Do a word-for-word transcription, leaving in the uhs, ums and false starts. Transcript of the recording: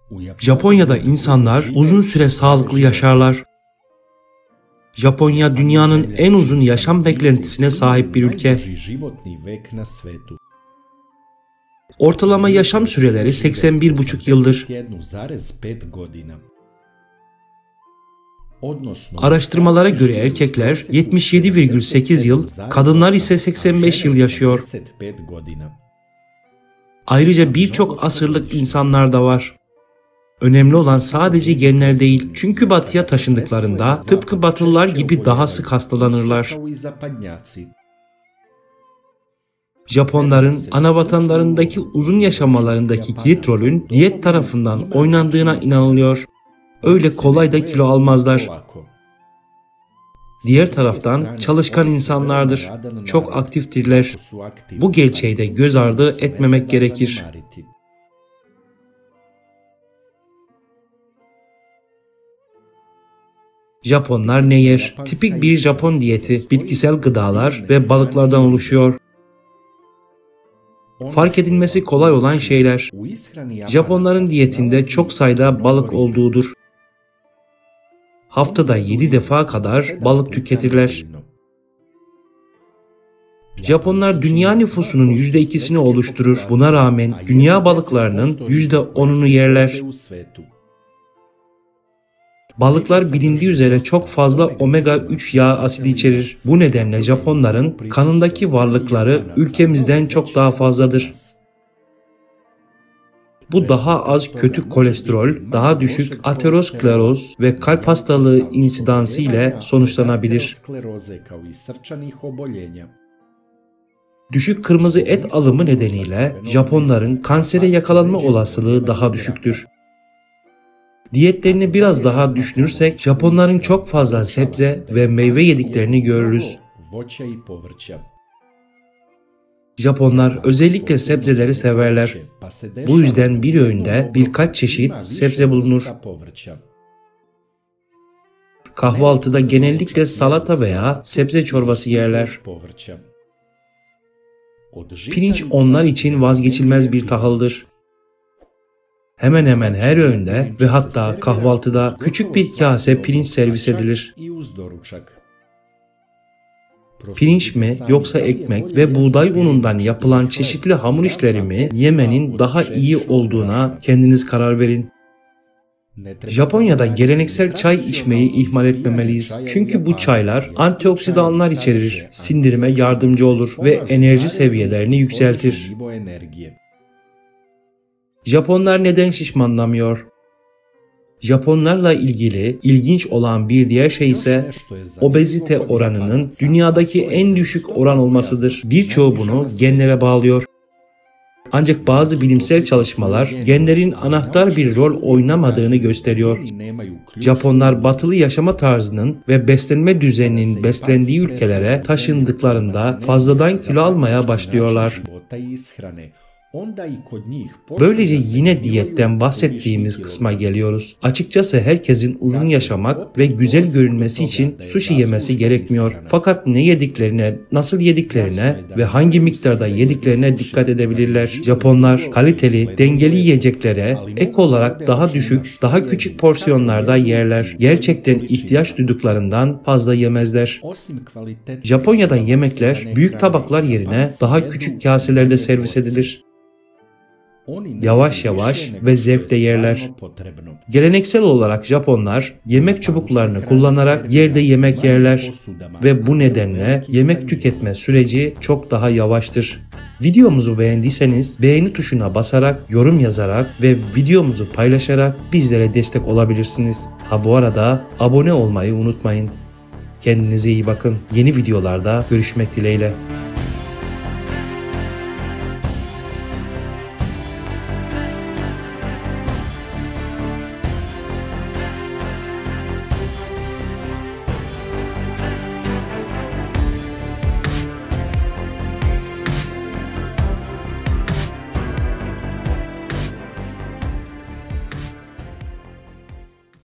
Japonya'da insanlar uzun süre sağlıklı yaşarlar. Japonya dünyanın en uzun yaşam beklentisine sahip bir ülke. Ortalama yaşam süreleri seksen bir buçuk yıldır. Araştırmalara göre erkekler yetmiş yedi virgül sekiz yıl, kadınlar ise seksen beş yıl yaşıyor. Ayrıca birçok asırlık insanlar da var. Önemli olan sadece genler değil, çünkü batıya taşındıklarında tıpkı Batılılar gibi daha sık hastalanırlar. Japonların ana vatanlarındaki uzun yaşamalarındaki kilit rolün diyet tarafından oynandığına inanılıyor. Öyle kolay da kilo almazlar. Diğer taraftan çalışkan insanlardır. Çok aktiftirler. Bu gerçeği de göz ardı etmemek gerekir. Japonlar ne yer? Tipik bir Japon diyeti, bitkisel gıdalar ve balıklardan oluşuyor. Fark edilmesi kolay olan şeyler. Japonların diyetinde çok sayıda balık olduğudur. Haftada yedi defa kadar balık tüketirler. Japonlar dünya nüfusunun yüzde ikisini oluşturur. Buna rağmen dünya balıklarının yüzde onunu yerler. Balıklar bilindiği üzere çok fazla omega üç yağ asidi içerir. Bu nedenle Japonların kanındaki varlıkları ülkemizden çok daha fazladır. Bu daha az kötü kolesterol, daha düşük ateroskleroz ve kalp hastalığı insidansı ile sonuçlanabilir. Düşük kırmızı et alımı nedeniyle Japonların kansere yakalanma olasılığı daha düşüktür. Diyetlerini biraz daha düşünürsek Japonların çok fazla sebze ve meyve yediklerini görürüz. Japonlar özellikle sebzeleri severler. Bu yüzden bir öğünde birkaç çeşit sebze bulunur. Kahvaltıda genellikle salata veya sebze çorbası yerler. Pirinç onlar için vazgeçilmez bir tahıldır. Hemen hemen her öğünde ve hatta kahvaltıda küçük bir kase pirinç servis edilir. Pirinç mi yoksa ekmek ve buğday unundan yapılan çeşitli hamur işleri mi yemenin daha iyi olduğuna kendiniz karar verin. Japonya'da geleneksel çay içmeyi ihmal etmemeliyiz. Çünkü bu çaylar antioksidanlar içerir, sindirime yardımcı olur ve enerji seviyelerini yükseltir. Japonlar neden şişmanlamıyor? Japonlarla ilgili ilginç olan bir diğer şey ise obezite oranının dünyadaki en düşük oran olmasıdır. Birçoğu bunu genlere bağlıyor. Ancak bazı bilimsel çalışmalar genlerin anahtar bir rol oynamadığını gösteriyor. Japonlar batılı yaşama tarzının ve beslenme düzeninin beslendiği ülkelere taşındıklarında fazladan kilo almaya başlıyorlar. Böylece yine diyetten bahsettiğimiz kısma geliyoruz. Açıkçası herkesin uzun yaşamak ve güzel görünmesi için sushi yemesi gerekmiyor. Fakat ne yediklerine, nasıl yediklerine ve hangi miktarda yediklerine dikkat edebilirler. Japonlar kaliteli, dengeli yiyeceklere ek olarak daha düşük, daha küçük porsiyonlarda yerler. Gerçekten ihtiyaç duyduklarından fazla yemezler. Japonya'da yemekler büyük tabaklar yerine daha küçük kaselerde servis edilir. Yavaş yavaş ve zevkle yerler. Geleneksel olarak Japonlar yemek çubuklarını kullanarak yerde yemek yerler ve bu nedenle yemek tüketme süreci çok daha yavaştır. Videomuzu beğendiyseniz beğeni tuşuna basarak, yorum yazarak ve videomuzu paylaşarak bizlere destek olabilirsiniz. Ha bu arada abone olmayı unutmayın. Kendinize iyi bakın. Yeni videolarda görüşmek dileğiyle.